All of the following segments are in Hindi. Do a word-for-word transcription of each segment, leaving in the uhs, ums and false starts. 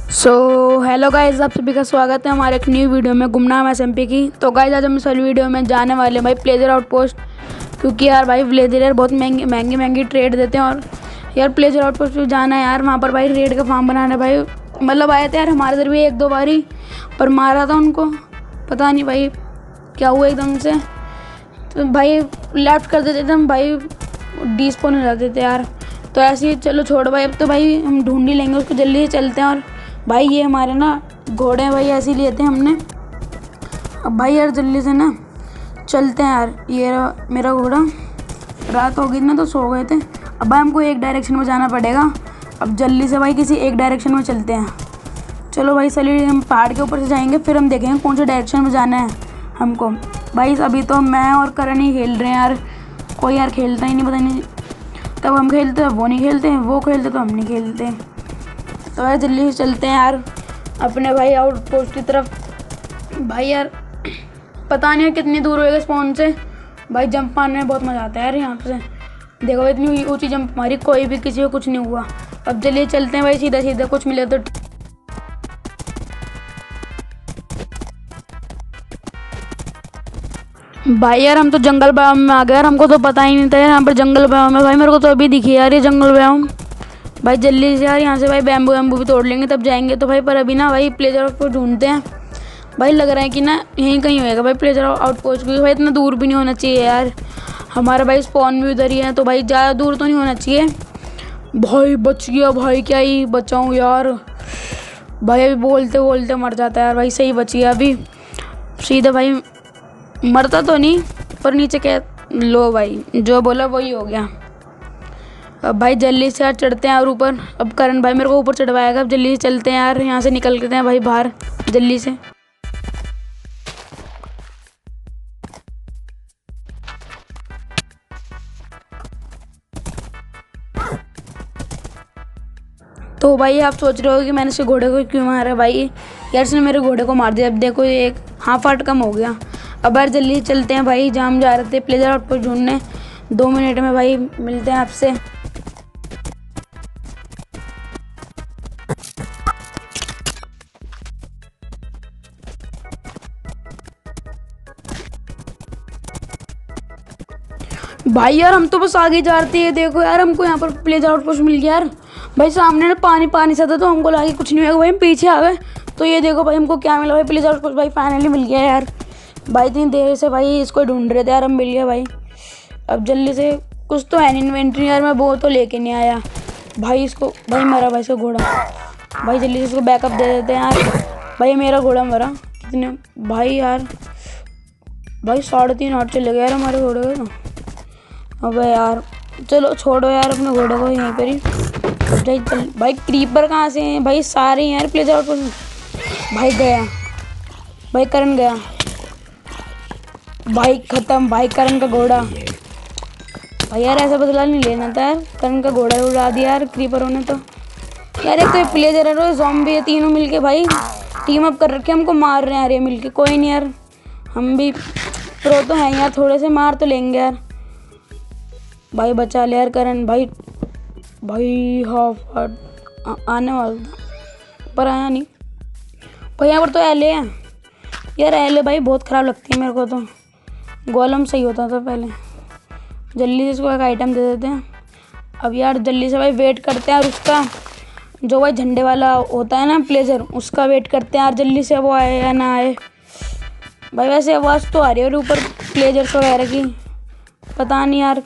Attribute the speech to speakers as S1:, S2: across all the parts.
S1: सो हेलो गाइस, आप सभी का स्वागत है हमारे एक न्यू वीडियो में गुमनाम एसएमपी की। तो गाइस आज हम इस वाली वीडियो में जाने वाले हैं भाई प्लेजर आउटपोस्ट, क्योंकि यार भाई प्लेजर यार बहुत महंगी महंगी महंगी ट्रेड देते हैं। और यार प्लेजर आउटपोस्ट पे जाना है यार, वहाँ पर भाई रेड का फार्म बनाना है भाई। मतलब आए थे यार हमारे इधर भी एक दो बारी, पर मारा था उनको, पता नहीं भाई क्या हुआ एकदम से। तो भाई लेफ्ट कर देते थे हम, भाई डिस्पोन हो जाते थे यार। तो ऐसे ही चलो छोड़ भाई, अब तो भाई हम ढूंढ ही लेंगे उसको, जल्दी से चलते हैं। और भाई ये हमारे ना घोड़े हैं भाई, ऐसे ही लिए थे हमने। अब भाई यार जल्दी से ना चलते हैं यार। ये रहा मेरा घोड़ा, रात हो गई ना तो सो गए थे। अब भाई हमको एक डायरेक्शन में जाना पड़ेगा। अब जल्दी से भाई किसी एक डायरेक्शन में चलते हैं। चलो भाई चलिए, हम पहाड़ के ऊपर से जाएंगे, फिर हम देखेंगे कौन से डायरेक्शन में जाना है हमको। भाई अभी तो मैं और करण ही खेल रहे हैं यार, कोई यार खेलता ही नहीं, पता नहीं तब हम खेलते हैं वो नहीं खेलते हैं, वो खेलते तो हम नहीं खेलते। तो यार जल्दी से चलते हैं यार अपने भाई आउटपोस्ट की तरफ। भाई यार पता नहीं कितनी दूर होएगा स्पॉन से। भाई जंप मारने में बहुत मज़ा आता है यार यहाँ से। देखो इतनी ऊंची जंप मारी, कोई भी किसी को कुछ नहीं हुआ। अब जल्दी चलते हैं भाई, सीधा सीधा कुछ मिले तो। भाई यार हम तो जंगल बायोम में आ गए यार, हमको तो पता ही नहीं था यार यहाँ पर जंगल बायोम है। भाई मेरे को तो अभी दिखी यार ये जंगल बायोम। भाई जल्दी से यार यहाँ से भाई बैम्बू वैम्बू भी तोड़ लेंगे तब जाएंगे। तो भाई पर अभी ना भाई प्लेजर को ढूंढते हैं। भाई लग रहा है कि ना यहीं कहीं होएगा भाई प्लेजर आउटपोस्ट, क्योंकि भाई इतना दूर भी नहीं होना चाहिए यार। हमारा भाई स्पॉन भी उधर ही है, तो भाई ज़्यादा दूर तो नहीं होना चाहिए। भाई बच गया भाई, क्या ही बचाऊँ यार। भाई अभी बोलते बोलते मर जाता है यार। भाई सही बची है अभी, सीधा भाई मरता तो नहीं पर नीचे क्या, लो भाई जो बोला वही हो गया। अब भाई जल्दी से यार चढ़ते हैं और ऊपर। अब करण भाई मेरे को ऊपर चढ़वाएगा। अब जल्दी से चलते हैं यार, यहाँ से निकलते हैं भाई बाहर जल्दी से। तो भाई आप सोच रहे हो कि मैंने इसके घोड़े को क्यों मारा। भाई यार इसने मेरे घोड़े को मार दिया। अब देखो ये एक हाफ हार्ट कम हो गया। अब यार जल्दी से चलते हैं भाई, जहाँ हम जा रहे थे प्लेजर आउटपोस्ट ढूंढने। दो मिनट में भाई मिलते हैं आपसे। भाई यार हम तो बस आगे जा रहे थे, देखो यार हमको यहाँ पर प्लेजर आउटपोस्ट मिल गया यार। भाई सामने ना पानी पानी सा था तो हमको लगा कि कुछ नहीं होगा, भाई हम पीछे आ गए। तो ये देखो भाई हमको क्या मिला भाई, प्लेजर आउटपोस्ट भाई फाइनली मिल गया यार। भाई इतनी देर से भाई इसको ढूंढ रहे थे यार, हम मिल गया भाई। अब जल्दी से कुछ तो है इन्वेंट्री यार, मैं वो तो लेके नहीं आया। भाई इसको भाई मरा भाई इसका घोड़ा। भाई जल्दी से इसको बैकअप दे देते हैं यार। भाई मेरा घोड़ा मरा कितने भाई यार, भाई साढ़े तीन आठ चले गए यार हमारे घोड़े को। अबे यार चलो छोड़ो यार अपने घोड़े को यहीं पर ही। चल भाई क्रीपर कहाँ से हैं भाई, सारे हैं यार प्लेजर आउटपोस्ट। भाई गया भाई, करण गया भाई, खत्म भाई करण का घोड़ा। भाई यार ऐसा बदला नहीं लेना था यार, करण का घोड़ा उड़ा दिया यार क्रीपरों ने। तो यार एक तो प्लेजर है और ज़ॉम्बी है, तीनों मिलके भाई टीम अप कर रखे हमको मार रहे हैं यार ये मिलके। कोई नहीं यार, हम भी प्रो तो हैं यार, थोड़े से मार तो लेंगे यार। भाई बचा ले यार करण। भाई भाई हाफ आने वाला था पर आया नहीं। भाई यहाँ पर तो एले है यार, एले भाई बहुत ख़राब लगती है मेरे को। तो गोलम सही होता था पहले। जल्दी से इसको एक आइटम दे देते हैं। अब यार जल्दी से भाई वेट करते हैं और उसका जो भाई झंडे वाला होता है ना प्लेजर, उसका वेट करते हैं यार जल्दी से वो आए या ना आए। भाई वैसे आवाज़ तो आ रही है और ऊपर प्लेजर्स वगैरह की, पता नहीं यार।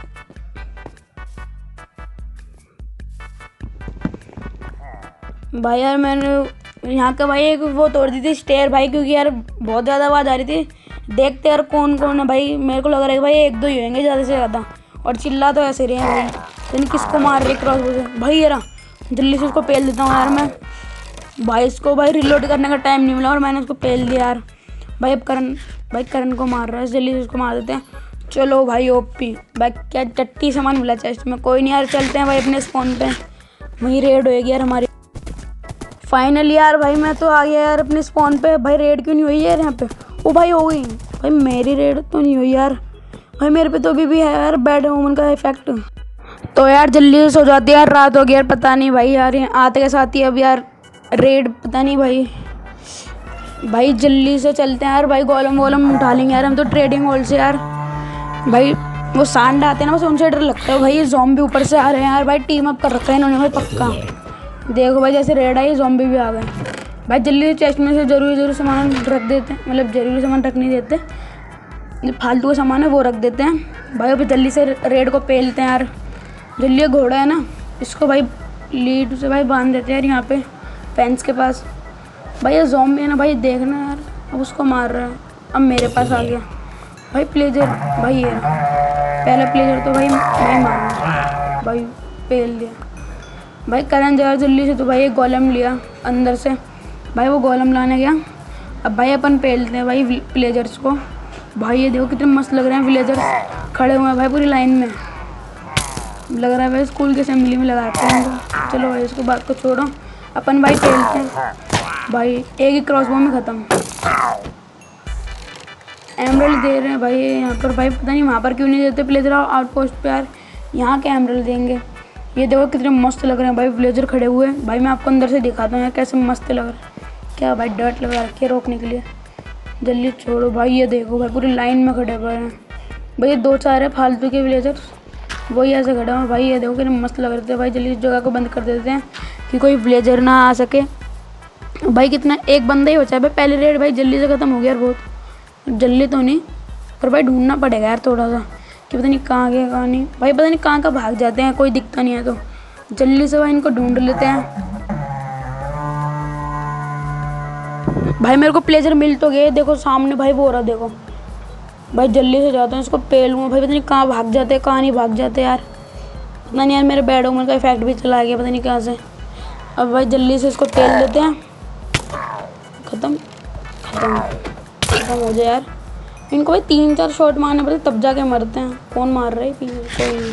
S1: भाई यार मैंने यहाँ का भाई एक वो तोड़ दी थी स्टेयर भाई, क्योंकि यार बहुत ज़्यादा आवाज़ आ रही थी। देखते यार कौन कौन है भाई, मेरे को लग रहा है भाई एक दो ही होंगे ज़्यादा से ज़्यादा। और चिल्ला तो ऐसे रहे हैं भाई, यानी किसको मार रहे क्रॉस से। भाई यार जल्दी से उसको पेल देता हूँ यार मैं। भाई इसको भाई रिलोड करने का टाइम नहीं मिला और मैंने उसको पेल दिया यार। भाई अब करण भाई करण को मार रहा है, जल्दी से उसको मार देते हैं। चलो भाई ओपी भाई, क्या टट्टी सामान मिला चेस्ट में। कोई नहीं यार चलते हैं भाई अपने स्पॉन पे, वहीं रेड होएगी यार हमारी। फाइनली यार भाई मैं तो आ गया यार अपने स्पॉन पे। भाई रेड क्यों नहीं हुई यार यहाँ पे, ओ भाई हो गई। भाई मेरी रेड तो नहीं हुई यार, भाई मेरे पे तो अभी भी है यार बैड वूमन का इफेक्ट। तो यार जल्दी से सो जाती है यार, रात हो गई यार। पता नहीं भाई यार आते के साथ ही अब यार रेड पता नहीं भाई भाई जल्दी से चलते हैं यार भाई, गोलम वोलम उठा लेंगे यार हम तो ट्रेडिंग हॉल से यार। भाई वो सांड आते हैं ना, बस उनसे डर लगता है भाई। ये ज़ॉम्बी ऊपर से आ रहे हैं यार भाई, टीम अप कर रखा है इन्होंने भाई पक्का। देखो भाई जैसे रेड आई ज़ॉम्बी भी आ गए भाई। जल्दी से चेस्ट में से जरूरी जरूरी सामान रख देते हैं, मतलब जरूरी सामान रख नहीं देते, फालतू का सामान है वो रख देते हैं भाई। अभी जल्दी से रेड को पेलते हैं यार। जल्दी ये घोड़ा है ना, इसको भाई लीड से भाई बांध देते हैं यार यहाँ पे फेंस के पास। भाई ये ज़ॉम्बी है ना भाई, देखना यार अब उसको मार रहा है। अब मेरे पास आ गया भाई प्लेजर। भाई ये पहला प्लेजर तो भाई मैं मारा भाई, पेल दिया भाई। करण जगह जल्दी से तो भाई एक गोलम लिया अंदर से भाई, वो गोलम लाने गया। अब भाई अपन पेलते हैं भाई प्लेजर्स को। भाई ये देखो कितने मस्त लग रहे हैं विलेजर्स, खड़े हुए हैं भाई पूरी लाइन में। लग रहा है भाई स्कूल की असेंबली में लगाते हैं इनको। चलो भाई इसको बात को छोड़ो, अपन भाई पेलते हैं भाई। एक ही क्रॉसबो में ख़त्म। एमरल्ड दे रहे हैं भाई यहाँ पर भाई, पता नहीं वहाँ पर क्यों नहीं देते प्लेजर आउटपोस्ट पे यार, यहाँ के एमरल्ड देंगे। ये देखो कितने मस्त लग रहे हैं भाई विलेजर खड़े हुए भाई। मैं आपको अंदर से दिखाता हूँ यार कैसे मस्त लग रहा है। क्या भाई डर्ट लगा रखी है रोकने के लिए। जल्दी छोड़ो भाई। ये देखो भाई पूरी लाइन में खड़े हुए हैं भाई। ये दो चार है फालतू के विलेजर्स, वही ऐसे खड़े हुए भाई। ये देखो कितने मस्त लग रहे थे भाई। जल्दी इस जगह को बंद कर देते हैं कि कोई विलेजर ना आ सके भाई। कितना एक बंदा ही बचा है भाई। पहले रेड भाई जल्दी से ख़त्म हो गया यार, बहुत जल्दी तो नहीं पर भाई ढूंढना पड़ेगा यार थोड़ा सा कि पता नहीं कहाँ गया कहाँ नहीं भाई। पता नहीं कहाँ कहाँ भाग जाते हैं, कोई दिखता नहीं है तो जल्दी से भाई इनको ढूंढ लेते हैं भाई। मेरे को प्लेजर मिल तो गए, देखो सामने भाई वो हो रहा देखो भाई। जल्दी से जाता हूँ इसको पेलूँगा भाई। पता नहीं कहाँ भाग जाते हैं कहाँ नहीं भाग जाते यार, पता नहीं यार। मेरे बैड ओमर का इफेक्ट भी चला गया पता नहीं कहाँ से। अब भाई जल्दी से इसको पेल देते हैं। ख़त्म ख़त्म ख़त्म हो जाए यार। इनको भाई तीन चार शॉट मारने पड़ते तब जाके मरते हैं। कौन मार रहा है कोई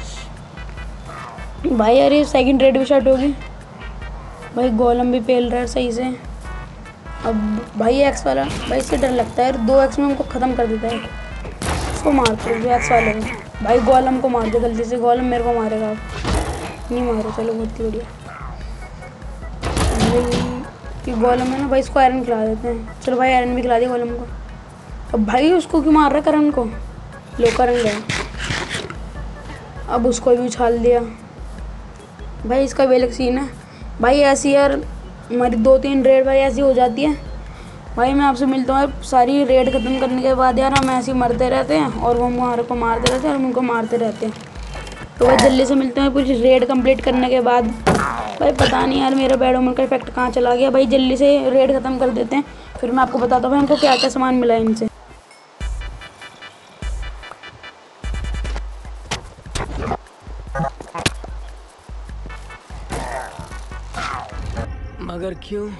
S1: भाई यार। ये सेकंड रेड भी शॉट होगी भाई। गोलम भी पेल रहा है सही से। अब भाई एक्स वाला भाई इससे डर लगता है यार, दो एक्स में उनको ख़त्म कर देता है। इसको मारते हैं एक्स वाले में भाई। गोलम को मार दो गलती से, गोलम मेरे को मारेगा। नहीं मारो चलो बहुत ही बढ़िया भाई। कि गोलम है ना भाई, इसको आयरन खिला देते हैं। चलो भाई आयरन भी खिला दिया गोलम को। अब भाई उसको क्यों मार रहा है करण को, लो करण गया। अब उसको भी उछाल दिया भाई। इसका भी अलग सीन है भाई। ऐसी यार हमारी दो तीन रेड भाई ऐसी हो जाती है भाई। मैं आपसे मिलता हूँ यार सारी रेड ख़त्म करने के बाद यार। हम ऐसे ही मरते रहते हैं और वो हमारे को मारते रहते हैं और हम उनको मारते रहते हैं। तो भाई जल्दी से मिलते हैं पूरी रेड कंप्लीट करने के बाद भाई। पता नहीं यार मेरा बैड ओमन का इफेक्ट कहाँ चला गया भाई। जल्दी से रेड ख़त्म कर देते हैं फिर मैं आपको बताता हूँ भाई हमको क्या क्या सामान मिला है इनसे।
S2: मगर क्यों?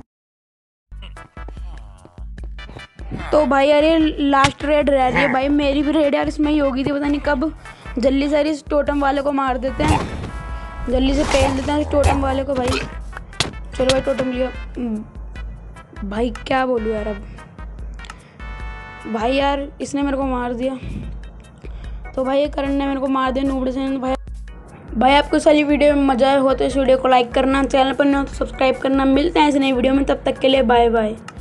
S1: तो भाई यार ये लास्ट रेड रह रही है भाई। मेरी भी रेड यार इसमें ही होगी थी, पता नहीं कब। जल्दी से इस टोटम वाले को मार देते हैं, जल्दी से पेल देते हैं इस टोटम वाले को भाई। चलो भाई टोटम लिया भाई। क्या बोलूँ यार अब भाई। यार इसने मेरे को मार दिया तो भाई ये करण ने मेरे को मार दिया नूबड़े से भाई। भाई आपको सारी वीडियो में मज़ा आया हो तो इस वीडियो को लाइक करना, चैनल पर नहीं हो तो सब्सक्राइब करना। मिलते हैं ऐसे नई वीडियो में, तब तक के लिए बाय बाय।